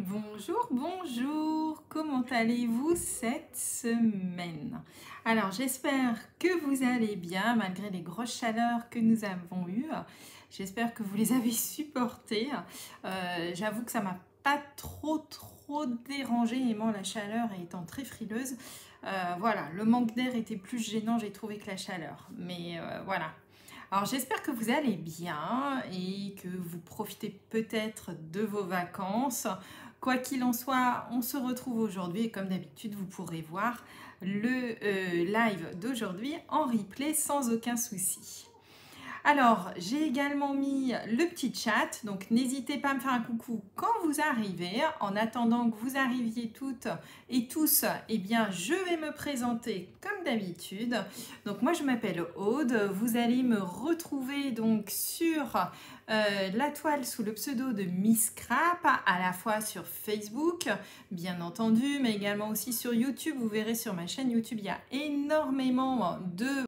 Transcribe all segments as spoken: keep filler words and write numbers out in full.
Bonjour, bonjour, comment allez-vous cette semaine? Alors j'espère que vous allez bien malgré les grosses chaleurs que nous avons eues. J'espère que vous les avez supportées. Euh, J'avoue que ça m'a pas trop trop dérangé, aimant la chaleur et étant très frileuse. Euh, voilà, le manque d'air était plus gênant, j'ai trouvé, que la chaleur. Mais euh, voilà. Alors j'espère que vous allez bien et que vous profitez peut-être de vos vacances. Quoi qu'il en soit, on se retrouve aujourd'hui et comme d'habitude, vous pourrez voir le euh, live d'aujourd'hui en replay sans aucun souci. Alors, j'ai également mis le petit chat, donc n'hésitez pas à me faire un coucou quand vous arrivez. En attendant que vous arriviez toutes et tous, eh bien, je vais me présenter comme d'habitude. Donc, moi, je m'appelle Aude. Vous allez me retrouver donc sur euh, la toile sous le pseudo de Miss Crap, à la fois sur Facebook, bien entendu, mais également aussi sur YouTube. Vous verrez sur ma chaîne YouTube, il y a énormément de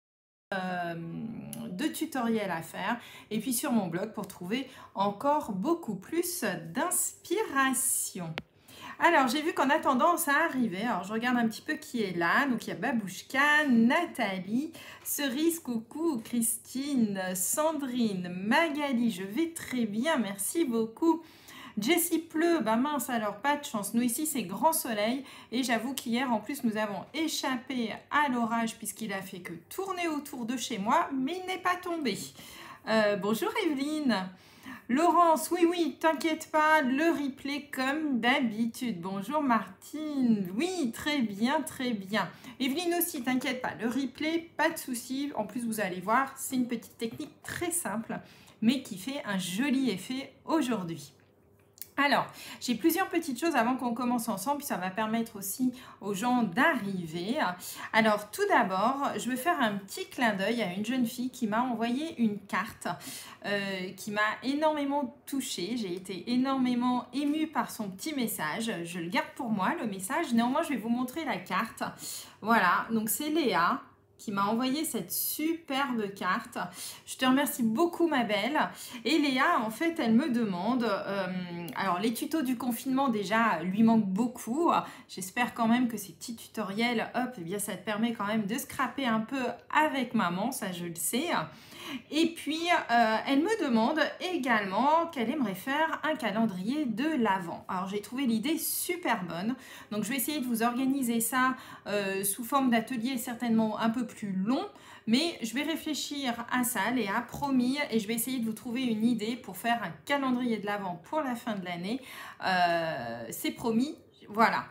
Euh, de tutoriels à faire et puis sur mon blog pour trouver encore beaucoup plus d'inspiration. Alors j'ai vu qu'en attendant ça arrivait, alors je regarde un petit peu qui est là, donc il y a Babouchka, Nathalie, Cerise, coucou, Christine, Sandrine, Magali, je vais très bien, merci beaucoup. Jessie pleut, bah mince alors, pas de chance. Nous ici c'est grand soleil et j'avoue qu'hier en plus nous avons échappé à l'orage puisqu'il a fait que tourner autour de chez moi, mais il n'est pas tombé. Euh, bonjour Evelyne. Laurence, oui oui, t'inquiète pas, le replay comme d'habitude. Bonjour Martine, oui très bien, très bien. Evelyne aussi, t'inquiète pas, le replay, pas de souci. En plus vous allez voir, c'est une petite technique très simple mais qui fait un joli effet aujourd'hui. Alors, j'ai plusieurs petites choses avant qu'on commence ensemble, puis ça va permettre aussi aux gens d'arriver. Alors, tout d'abord, je vais faire un petit clin d'œil à une jeune fille qui m'a envoyé une carte euh, qui m'a énormément touchée. J'ai été énormément émue par son petit message. Je le garde pour moi, le message. Néanmoins, je vais vous montrer la carte. Voilà, donc c'est Léa qui m'a envoyé cette superbe carte. Je te remercie beaucoup ma belle. Et Léa, en fait, elle me demande, euh, alors les tutos du confinement déjà lui manquent beaucoup. J'espère quand même que ces petits tutoriels, hop, eh bien ça te permet quand même de scraper un peu avec maman, ça je le sais. Et puis, euh, elle me demande également qu'elle aimerait faire un calendrier de l'Avent. Alors, j'ai trouvé l'idée super bonne. Donc, je vais essayer de vous organiser ça euh, sous forme d'atelier certainement un peu plus long. Mais je vais réfléchir à ça, Léa, promis. Et je vais essayer de vous trouver une idée pour faire un calendrier de l'Avent pour la fin de l'année. Euh, C'est promis. Voilà.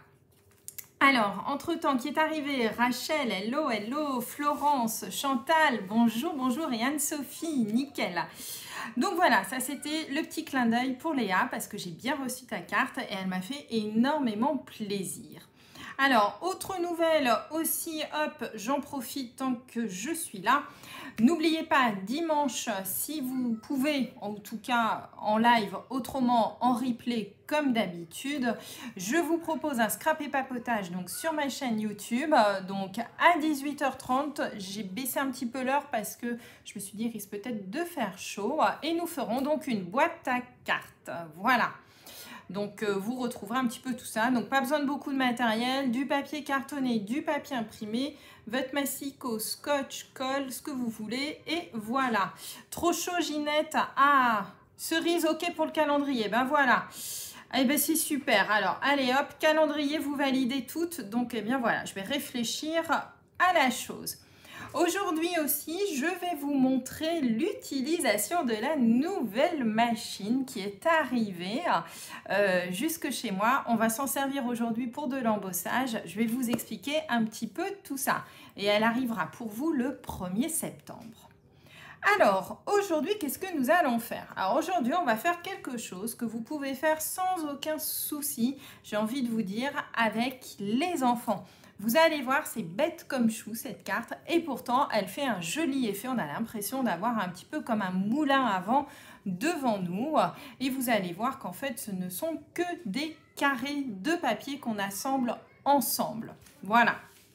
Alors, entre-temps, qui est arrivé? Rachel, hello, hello, Florence, Chantal, bonjour, bonjour, et Anne-Sophie, nickel. Donc voilà, ça c'était le petit clin d'œil pour Léa parce que j'ai bien reçu ta carte et elle m'a fait énormément plaisir. Alors, autre nouvelle aussi, hop, j'en profite tant que je suis là. N'oubliez pas, dimanche, si vous pouvez, en tout cas en live, autrement en replay comme d'habitude, je vous propose un scrap et papotage donc sur ma chaîne YouTube. Donc à dix-huit heures trente, j'ai baissé un petit peu l'heure parce que je me suis dit, il risque peut-être de faire chaud. Et nous ferons donc une boîte à cartes. Voilà. Donc, euh, vous retrouverez un petit peu tout ça. Donc, pas besoin de beaucoup de matériel, du papier cartonné, du papier imprimé, votre massicot, scotch, colle, ce que vous voulez. Et voilà. Trop chaud, Ginette. Ah, cerise, ok pour le calendrier. Ben voilà. Eh bien, c'est super. Alors, allez hop, calendrier, vous validez toutes. Donc, eh bien voilà, je vais réfléchir à la chose. Aujourd'hui aussi, je vais vous montrer l'utilisation de la nouvelle machine qui est arrivée euh, jusque chez moi. On va s'en servir aujourd'hui pour de l'embossage. Je vais vous expliquer un petit peu tout ça. Et elle arrivera pour vous le premier septembre. Alors, aujourd'hui, qu'est-ce que nous allons faire? Alors, aujourd'hui, on va faire quelque chose que vous pouvez faire sans aucun souci, j'ai envie de vous dire, avec les enfants. Vous allez voir, c'est bête comme chou cette carte et pourtant elle fait un joli effet. On a l'impression d'avoir un petit peu comme un moulin à vent devant nous et vous allez voir qu'en fait ce ne sont que des carrés de papier qu'on assemble ensemble. Voilà.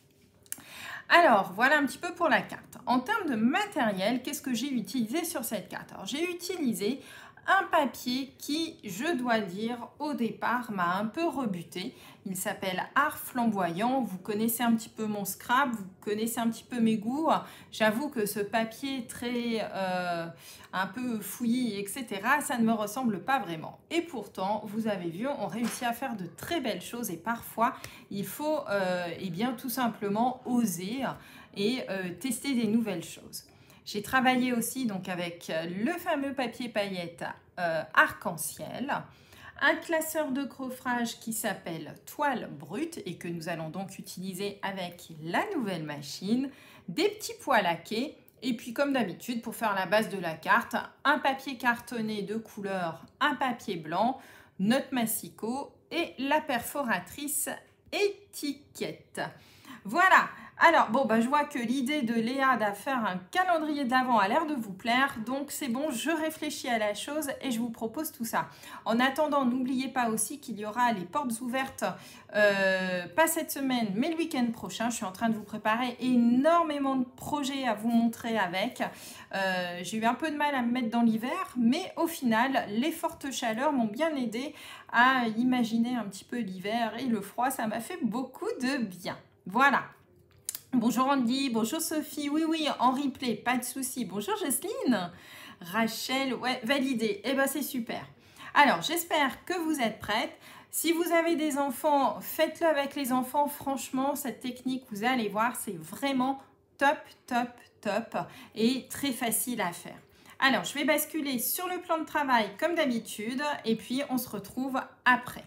Alors, voilà un petit peu pour la carte. En termes de matériel, qu'est-ce que j'ai utilisé sur cette carte? Alors, j'ai utilisé un papier qui, je dois dire, au départ m'a un peu rebuté. Il s'appelle Art Flamboyant. Vous connaissez un petit peu mon scrap, vous connaissez un petit peu mes goûts. J'avoue que ce papier très euh, un peu fouillis, et cetera, ça ne me ressemble pas vraiment. Et pourtant, vous avez vu, on réussit à faire de très belles choses et parfois, il faut euh, eh bien, tout simplement oser et euh, tester des nouvelles choses. J'ai travaillé aussi donc avec le fameux papier paillette euh, arc-en-ciel, un classeur de coffrage qui s'appelle Toile Brute et que nous allons donc utiliser avec la nouvelle machine, des petits pois laqués et puis comme d'habitude pour faire la base de la carte, un papier cartonné de couleur, un papier blanc, notre massicot et la perforatrice étiquette. Voilà. Alors, bon, bah, je vois que l'idée de Léa de faire un calendrier d'avant a l'air de vous plaire. Donc, c'est bon, je réfléchis à la chose et je vous propose tout ça. En attendant, n'oubliez pas aussi qu'il y aura les portes ouvertes, euh, pas cette semaine, mais le week-end prochain. Je suis en train de vous préparer énormément de projets à vous montrer avec. Euh, J'ai eu un peu de mal à me mettre dans l'hiver, mais au final, les fortes chaleurs m'ont bien aidé à imaginer un petit peu l'hiver et le froid. Ça m'a fait beaucoup de bien. Voilà. Bonjour Andy, bonjour Sophie, oui oui, en replay, pas de souci. Bonjour Jocelyne, Rachel, ouais, validé, eh ben c'est super. Alors, j'espère que vous êtes prêtes. Si vous avez des enfants, faites-le avec les enfants. Franchement, cette technique, vous allez voir, c'est vraiment top, top, top et très facile à faire. Alors, je vais basculer sur le plan de travail comme d'habitude et puis on se retrouve après.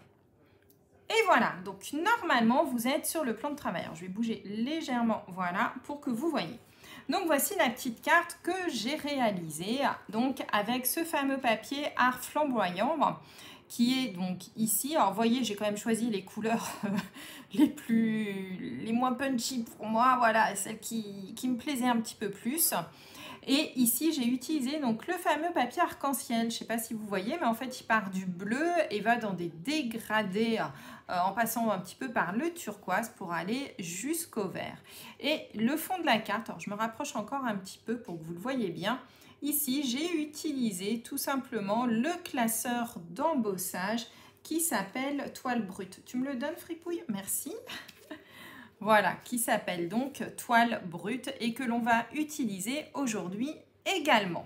Et voilà, donc normalement, vous êtes sur le plan de travail. Alors, je vais bouger légèrement, voilà, pour que vous voyez. Donc, voici la petite carte que j'ai réalisée, donc avec ce fameux papier Art Flamboyant, qui est donc ici. Alors, vous voyez, j'ai quand même choisi les couleurs les plus, les moins punchy pour moi, voilà, celles qui, qui me plaisaient un petit peu plus. Et ici, j'ai utilisé donc le fameux papier arc-en-ciel. Je ne sais pas si vous voyez, mais en fait, il part du bleu et va dans des dégradés euh, en passant un petit peu par le turquoise pour aller jusqu'au vert. Et le fond de la carte, alors je me rapproche encore un petit peu pour que vous le voyez bien. Ici, j'ai utilisé tout simplement le classeur d'embossage qui s'appelle Toile Brute. Tu me le donnes, Fripouille? Merci. Voilà, qui s'appelle donc Toile Brute et que l'on va utiliser aujourd'hui également.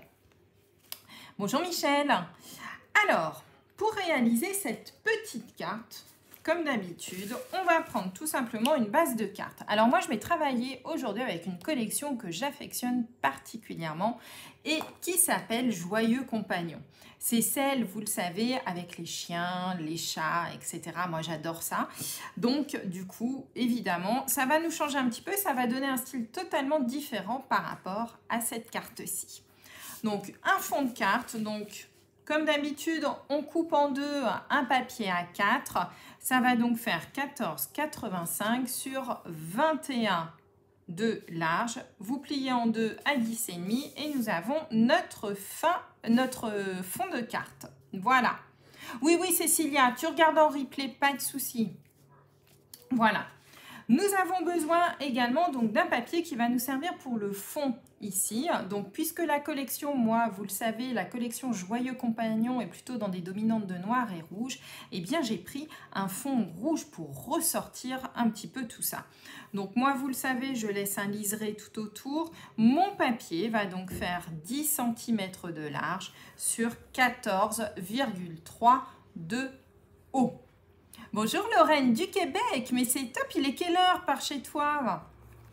Bonjour Michel. Alors, pour réaliser cette petite carte, comme d'habitude, on va prendre tout simplement une base de cartes. Alors moi, je vais travailler aujourd'hui avec une collection que j'affectionne particulièrement et qui s'appelle Joyeux Compagnon. C'est celle, vous le savez, avec les chiens, les chats, et cetera. Moi, j'adore ça. Donc, du coup, évidemment, ça va nous changer un petit peu. Ça va donner un style totalement différent par rapport à cette carte-ci. Donc, un fond de carte. Donc, comme d'habitude, on coupe en deux un papier A quatre. Ça va donc faire quatorze virgule quatre-vingt-cinq sur vingt et un de large. Vous pliez en deux à dix virgule cinq et nous avons notre, fin, notre fond de carte. Voilà. Oui, oui, Cécilia, tu regardes en replay, pas de souci. Voilà. Nous avons besoin également donc d'un papier qui va nous servir pour le fond ici. Donc, puisque la collection, moi, vous le savez, la collection Joyeux Compagnon est plutôt dans des dominantes de noir et rouge, eh bien, j'ai pris un fond rouge pour ressortir un petit peu tout ça. Donc, moi, vous le savez, je laisse un liseré tout autour. Mon papier va donc faire dix centimètres de large sur quatorze virgule trois de haut. Bonjour Lorraine du Québec, mais c'est top, il est quelle heure par chez toi?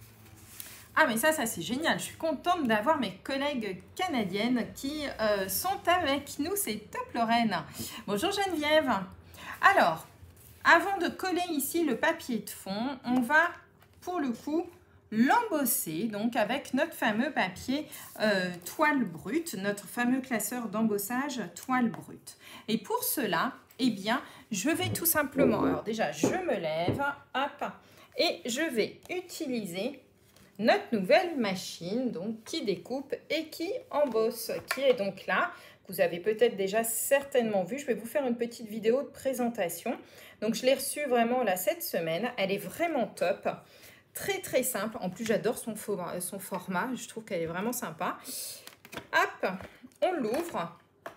Ah mais ça, ça c'est génial, je suis contente d'avoir mes collègues canadiennes qui euh, sont avec nous, c'est top Lorraine. Bonjour Geneviève. Alors, avant de coller ici le papier de fond, on va pour le coup l'embosser donc avec notre fameux papier euh, Toile Brute, notre fameux classeur d'embossage Toile Brute. Et pour cela, eh bien, je vais tout simplement, alors déjà, je me lève, hop, et je vais utiliser notre nouvelle machine, donc, qui découpe et qui embosse, qui est donc là. Vous avez peut-être déjà certainement vu, je vais vous faire une petite vidéo de présentation. Donc, je l'ai reçue vraiment là cette semaine, elle est vraiment top. Très, très simple. En plus, j'adore son, son format, je trouve qu'elle est vraiment sympa. Hop, on l'ouvre.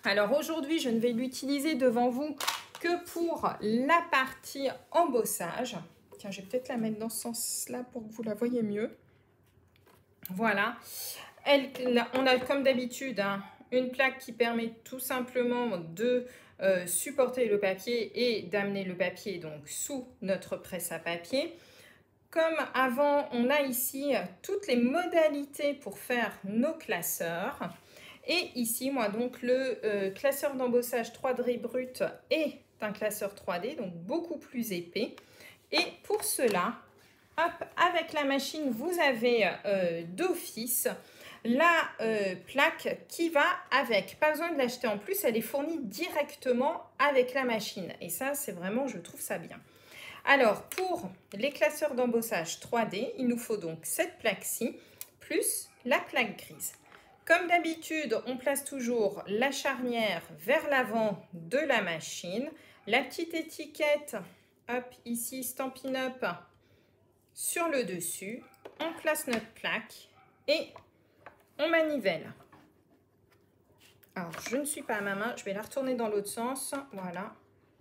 Alors aujourd'hui, je ne vais l'utiliser devant vous que pour la partie embossage. Tiens, je vais peut-être la mettre dans ce sens-là pour que vous la voyez mieux. Voilà. Elle, on a comme d'habitude hein, une plaque qui permet tout simplement de euh, supporter le papier et d'amener le papier donc sous notre presse à papier. Comme avant, on a ici toutes les modalités pour faire nos classeurs. Et ici, moi, donc, le euh, classeur d'embossage trois D brut est un classeur trois D, donc beaucoup plus épais. Et pour cela, hop, avec la machine, vous avez euh, d'office la euh, plaque qui va avec. Pas besoin de l'acheter en plus, elle est fournie directement avec la machine. Et ça, c'est vraiment, je trouve ça bien. Alors, pour les classeurs d'embossage trois D, il nous faut donc cette plaque-ci, plus la plaque grise. Comme d'habitude, on place toujours la charnière vers l'avant de la machine. La petite étiquette, hop, ici, Stampin' Up, sur le dessus. On place notre plaque et on manivelle. Alors, je ne suis pas à ma main, je vais la retourner dans l'autre sens, voilà.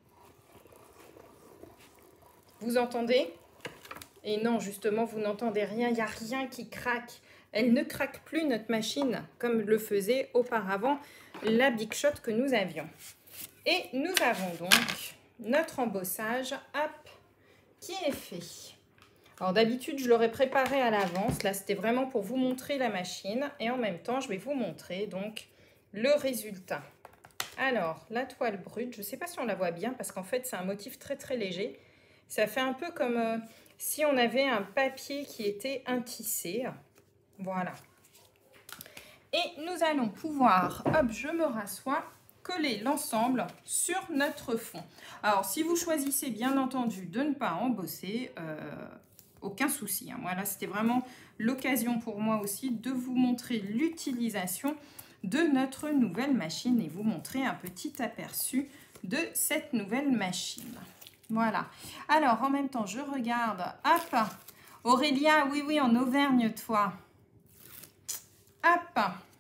Vous entendez? Et non, justement, vous n'entendez rien. Il n'y a rien qui craque. Elle ne craque plus, notre machine, comme le faisait auparavant la Big Shot que nous avions. Et nous avons donc notre embossage, hop, qui est fait. Alors d'habitude, je l'aurais préparé à l'avance. Là, c'était vraiment pour vous montrer la machine. Et en même temps, je vais vous montrer donc le résultat. Alors, la toile brute, je ne sais pas si on la voit bien parce qu'en fait, c'est un motif très, très léger. Ça fait un peu comme euh, si on avait un papier qui était intissé. Voilà. Et nous allons pouvoir, hop, je me rassois, coller l'ensemble sur notre fond. Alors, si vous choisissez bien entendu de ne pas embosser, euh, aucun souci. Hein. Voilà, c'était vraiment l'occasion pour moi aussi de vous montrer l'utilisation de notre nouvelle machine et vous montrer un petit aperçu de cette nouvelle machine. Voilà. Alors, en même temps, je regarde. Hop. Aurélia, oui, oui, en Auvergne, toi. Hop.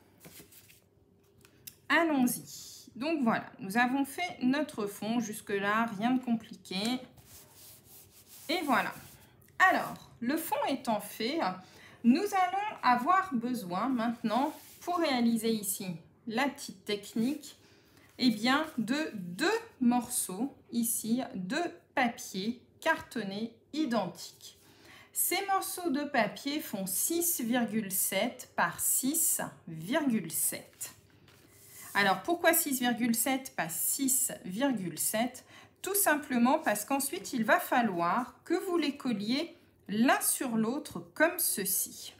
Allons-y. Donc, voilà. Nous avons fait notre fond. Jusque-là, rien de compliqué. Et voilà. Alors, le fond étant fait, nous allons avoir besoin maintenant, pour réaliser ici la petite technique, eh bien, de deux morceaux ici de papier cartonné identique. Ces morceaux de papier font six virgule sept par six virgule sept. Alors, pourquoi six virgule sept par six virgule sept? Tout simplement parce qu'ensuite, il va falloir que vous les colliez l'un sur l'autre comme ceci.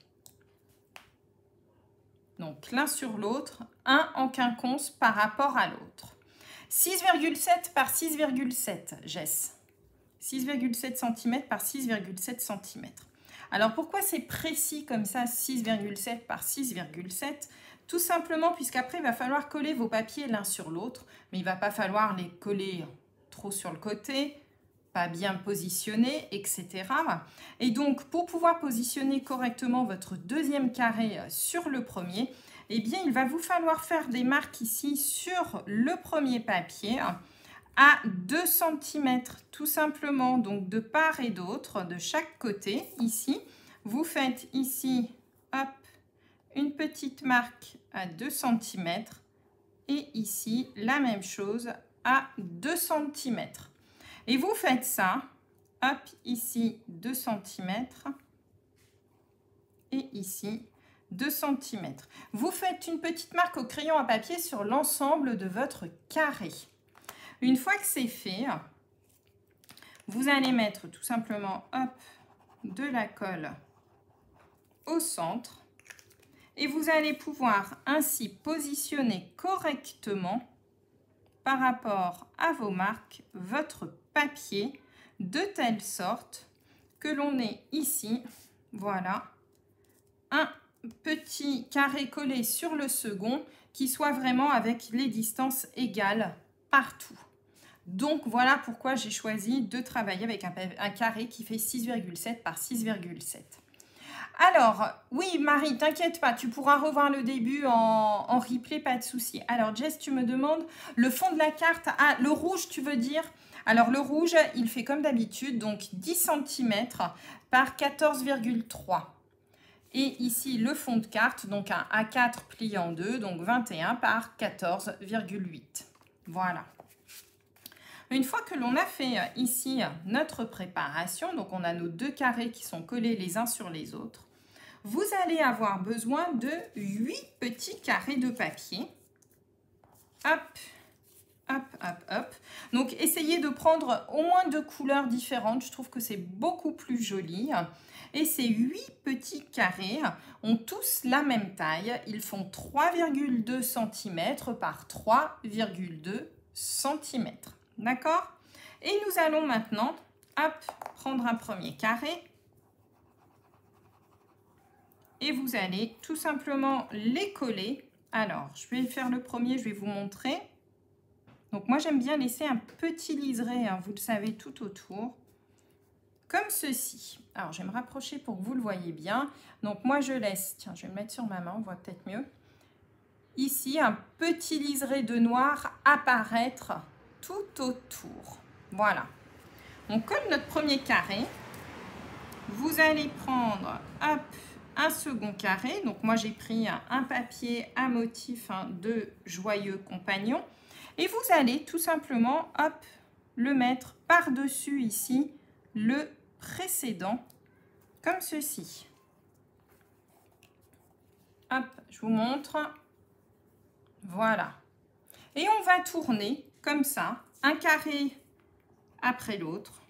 Donc, l'un sur l'autre, un en quinconce par rapport à l'autre. six virgule sept par six virgule sept, Jess. six virgule sept centimètres par six virgule sept centimètres. Alors, pourquoi c'est précis comme ça, six virgule sept par six virgule sept? Tout simplement puisqu'après, il va falloir coller vos papiers l'un sur l'autre, mais il ne va pas falloir les coller trop sur le côté, pas bien positionnés, et cetera. Et donc, pour pouvoir positionner correctement votre deuxième carré sur le premier, eh bien, il va vous falloir faire des marques ici sur le premier papier à deux centimètres, tout simplement, donc de part et d'autre, de chaque côté, ici. Vous faites ici, hop, une petite marque à deux centimètres et ici, la même chose à deux centimètres. Et vous faites ça, hop, ici deux centimètres et ici deux centimètres. Vous faites une petite marque au crayon à papier sur l'ensemble de votre carré. Une fois que c'est fait, vous allez mettre tout simplement, hop, de la colle au centre et vous allez pouvoir ainsi positionner correctement par rapport à vos marques votre papier de telle sorte que l'on ait ici, voilà, un petit carré collé sur le second qui soit vraiment avec les distances égales partout. Donc voilà pourquoi j'ai choisi de travailler avec un, un carré qui fait six virgule sept par six virgule sept. Alors, oui, Marie, t'inquiète pas, tu pourras revoir le début en, en replay, pas de souci. Alors, Jess, tu me demandes le fond de la carte. Ah, le rouge, tu veux dire? Alors, le rouge, il fait comme d'habitude, donc dix centimètres par quatorze virgule trois. Et ici, le fond de carte, donc un A quatre plié en deux, donc vingt et un par quatorze virgule huit. Voilà. Une fois que l'on a fait ici notre préparation, donc on a nos deux carrés qui sont collés les uns sur les autres, vous allez avoir besoin de huit petits carrés de papier. Hop, hop, hop, hop. Donc, essayez de prendre au moins deux couleurs différentes. Je trouve que c'est beaucoup plus joli. Et ces huit petits carrés ont tous la même taille. Ils font trois virgule deux centimètres par trois virgule deux centimètres. D'accord? Et nous allons maintenant, hop, prendre un premier carré. Et vous allez tout simplement les coller. Alors, je vais faire le premier, je vais vous montrer. Donc, moi, j'aime bien laisser un petit liseré, hein, vous le savez, tout autour. Comme ceci. Alors, je vais me rapprocher pour que vous le voyez bien. Donc, moi, je laisse, tiens, je vais me mettre sur ma main, on voit peut-être mieux. Ici, un petit liseré de noir apparaître tout autour. Voilà. On colle notre premier carré. Vous allez prendre, hop, un second carré. Donc, moi, j'ai pris un papier à motif hein, de Joyeux Compagnon. Et vous allez tout simplement, hop, le mettre par-dessus ici, le précédent, comme ceci. Hop, je vous montre. Voilà. Et on va tourner comme ça, un carré après l'autre.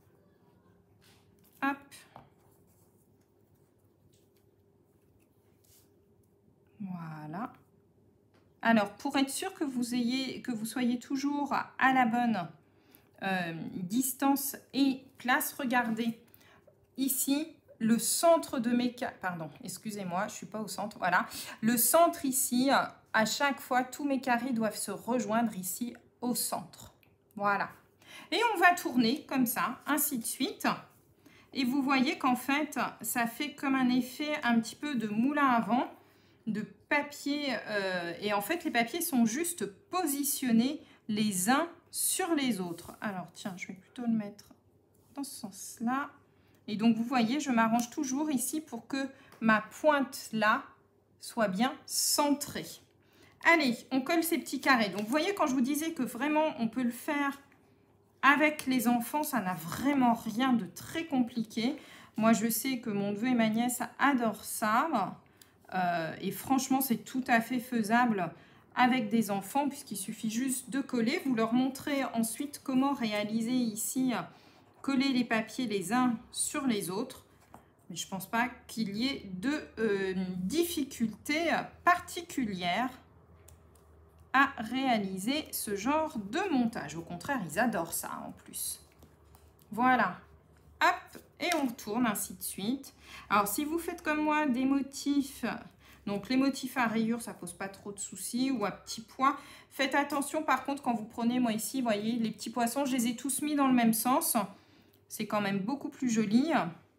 Hop. Voilà. Alors, pour être sûr que vous ayez, que vous soyez toujours à la bonne euh, distance et place, regardez ici le centre de mes carrés. Pardon, excusez-moi, je ne suis pas au centre. Voilà, le centre ici, à chaque fois, tous mes carrés doivent se rejoindre ici au centre. Voilà. Et on va tourner comme ça, ainsi de suite. Et vous voyez qu'en fait, ça fait comme un effet un petit peu de moulin à vent, de papier. Euh, et en fait, les papiers sont juste positionnés les uns sur les autres. Alors, tiens, je vais plutôt le mettre dans ce sens-là. Et donc, vous voyez, je m'arrange toujours ici pour que ma pointe là soit bien centrée. Allez, on colle ces petits carrés. Donc, vous voyez, quand je vous disais que vraiment, on peut le faire avec les enfants, ça n'a vraiment rien de très compliqué. Moi, je sais que mon neveu et ma nièce adorent ça. Euh, et franchement, c'est tout à fait faisable avec des enfants, puisqu'il suffit juste de coller. Vous leur montrez ensuite comment réaliser ici, coller les papiers les uns sur les autres. Mais je ne pense pas qu'il y ait de euh, difficultés particulières à réaliser ce genre de montage. Au contraire, ils adorent ça en plus. Voilà. Hop, et on retourne ainsi de suite. Alors, si vous faites comme moi des motifs, donc les motifs à rayures, ça pose pas trop de soucis, ou à petits pois. Faites attention par contre quand vous prenez, moi ici, vous voyez, les petits poissons, je les ai tous mis dans le même sens. C'est quand même beaucoup plus joli.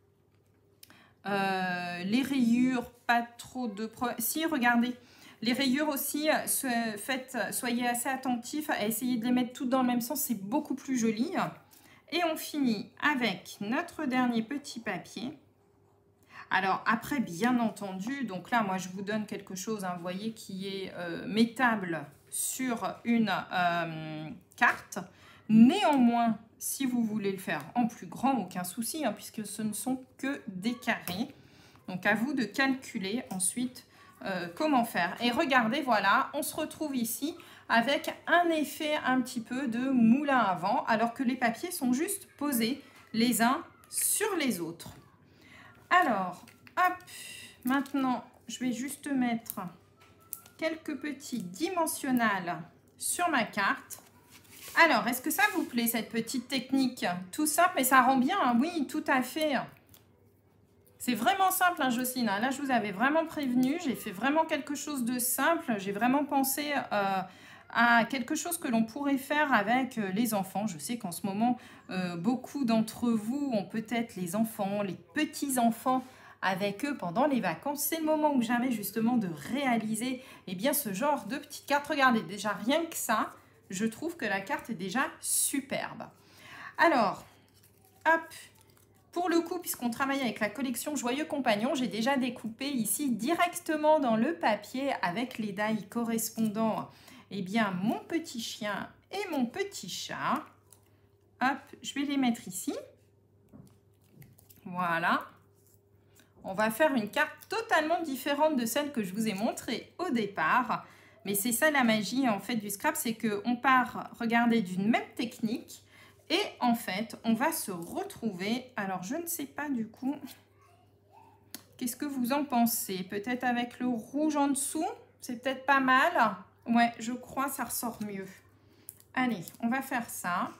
Euh, les rayures, pas trop de... Pro... Si, regardez. Les rayures aussi, faites, soyez assez attentifs à essayer de les mettre toutes dans le même sens, c'est beaucoup plus joli. Et on finit avec notre dernier petit papier. Alors après, bien entendu, donc là, moi, je vous donne quelque chose, hein, vous voyez, qui est euh, mettable sur une euh, carte. Néanmoins, si vous voulez le faire en plus grand, aucun souci, hein, puisque ce ne sont que des carrés. Donc, à vous de calculer ensuite euh, comment faire. Et regardez, voilà, on se retrouve ici avec un effet un petit peu de moulin à vent, alors que les papiers sont juste posés les uns sur les autres. Alors, hop, maintenant, je vais juste mettre quelques petits dimensionnels sur ma carte. Alors, est-ce que ça vous plaît, cette petite technique? Tout simple, mais ça rend bien, hein? Oui, tout à fait. C'est vraiment simple, hein, Jocelyne. Là, je vous avais vraiment prévenu. J'ai fait vraiment quelque chose de simple. J'ai vraiment pensé euh, à quelque chose que l'on pourrait faire avec les enfants. Je sais qu'en ce moment, euh, beaucoup d'entre vous ont peut-être les enfants, les petits-enfants avec eux pendant les vacances. C'est le moment où jamais justement de réaliser eh bien, ce genre de petites cartes. Regardez, déjà rien que ça, je trouve que la carte est déjà superbe. Alors, hop, pour le coup, puisqu'on travaille avec la collection Joyeux Compagnon, j'ai déjà découpé ici directement dans le papier avec les die correspondants, eh bien, mon petit chien et mon petit chat. Hop, je vais les mettre ici. Voilà. On va faire une carte totalement différente de celle que je vous ai montrée au départ. Mais c'est ça la magie en fait du scrap, c'est qu'on part, regardez, d'une même technique. Et en fait, on va se retrouver, alors je ne sais pas du coup, qu'est-ce que vous en pensez? Peut-être avec le rouge en dessous, c'est peut-être pas mal. Ouais, je crois que ça ressort mieux. Allez, on va faire ça.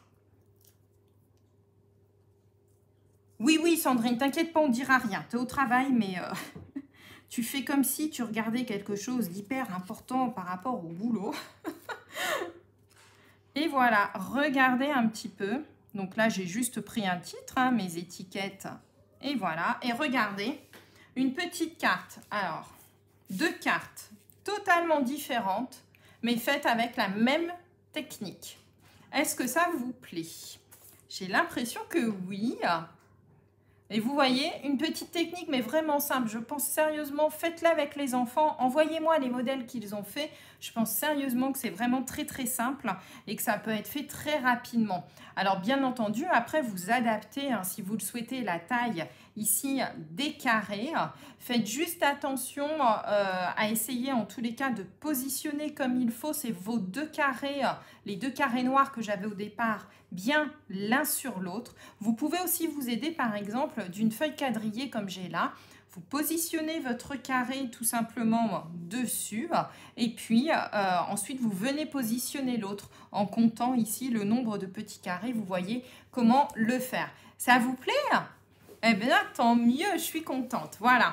Oui, oui, Sandrine, t'inquiète pas, on dira rien. Tu es au travail, mais euh, tu fais comme si tu regardais quelque chose d'hyper important par rapport au boulot. Et voilà, regardez un petit peu. Donc là, j'ai juste pris un titre, hein, mes étiquettes. Et voilà, et regardez, une petite carte. Alors, deux cartes totalement différentes, mais faites avec la même technique. Est-ce que ça vous plaît? J'ai l'impression que oui. Et vous voyez, une petite technique, mais vraiment simple. Je pense sérieusement, faites-la avec les enfants. Envoyez-moi les modèles qu'ils ont fait. Je pense sérieusement que c'est vraiment très, très simple et que ça peut être fait très rapidement. Alors, bien entendu, après, vous adaptez, hein, si vous le souhaitez, la taille ici des carrés. Faites juste attention euh, à essayer, en tous les cas, de positionner comme il faut. C'est vos deux carrés, les deux carrés noirs que j'avais au départ, bien l'un sur l'autre. Vous pouvez aussi vous aider par exemple d'une feuille quadrillée comme j'ai là. Vous positionnez votre carré tout simplement dessus et puis euh, ensuite vous venez positionner l'autre en comptant ici le nombre de petits carrés. Vous voyez comment le faire. Ça vous plaît? Eh bien tant mieux, je suis contente. Voilà.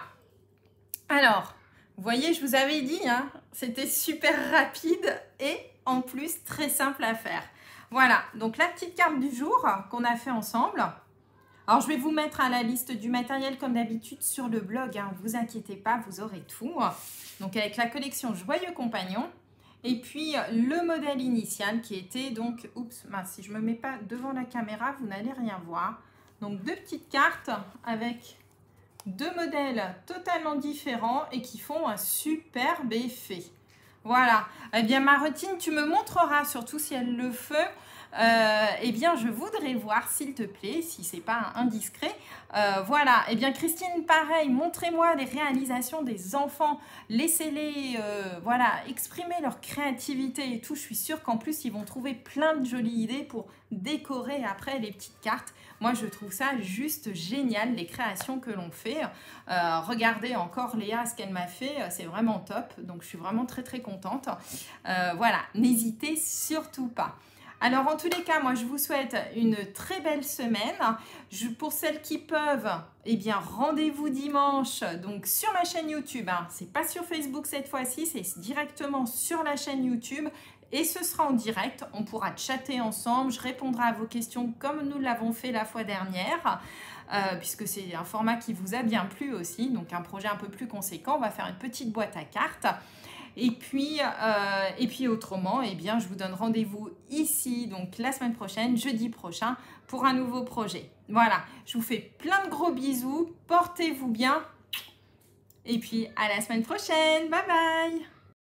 Alors, vous voyez, je vous avais dit, hein, c'était super rapide et en plus très simple à faire. Voilà, donc la petite carte du jour qu'on a fait ensemble. Alors, je vais vous mettre à la liste du matériel comme d'habitude sur le blog. Hein, ne vous inquiétez pas, vous aurez tout. Donc, avec la collection Joyeux Compagnon. Et puis, le modèle initial qui était donc... Oups, mince, si je ne me mets pas devant la caméra, vous n'allez rien voir. Donc, deux petites cartes avec deux modèles totalement différents et qui font un superbe effet. Voilà, eh bien ma routine, tu me montreras, surtout si elle le fait, euh, eh bien je voudrais voir s'il te plaît, si c'est pas indiscret. Euh, voilà, eh bien Christine, pareil, montrez-moi les réalisations des enfants, laissez-les euh, voilà, exprimer leur créativité et tout. Je suis sûre qu'en plus ils vont trouver plein de jolies idées pour décorer après les petites cartes. Moi, je trouve ça juste génial, les créations que l'on fait. Euh, regardez encore Léa, ce qu'elle m'a fait, c'est vraiment top. Donc, je suis vraiment très, très contente. Euh, voilà, n'hésitez surtout pas. Alors, en tous les cas, moi, je vous souhaite une très belle semaine. Je, pour celles qui peuvent, eh bien, rendez-vous dimanche donc sur ma chaîne YouTube. Hein. Ce n'est pas sur Facebook cette fois-ci, c'est directement sur la chaîne YouTube. Et ce sera en direct, on pourra chatter ensemble, je répondrai à vos questions comme nous l'avons fait la fois dernière, euh, puisque c'est un format qui vous a bien plu aussi, donc un projet un peu plus conséquent. On va faire une petite boîte à cartes. Et puis, euh, et puis autrement, eh bien, je vous donne rendez-vous ici, donc la semaine prochaine, jeudi prochain, pour un nouveau projet. Voilà, je vous fais plein de gros bisous, portez-vous bien, et puis à la semaine prochaine, bye bye.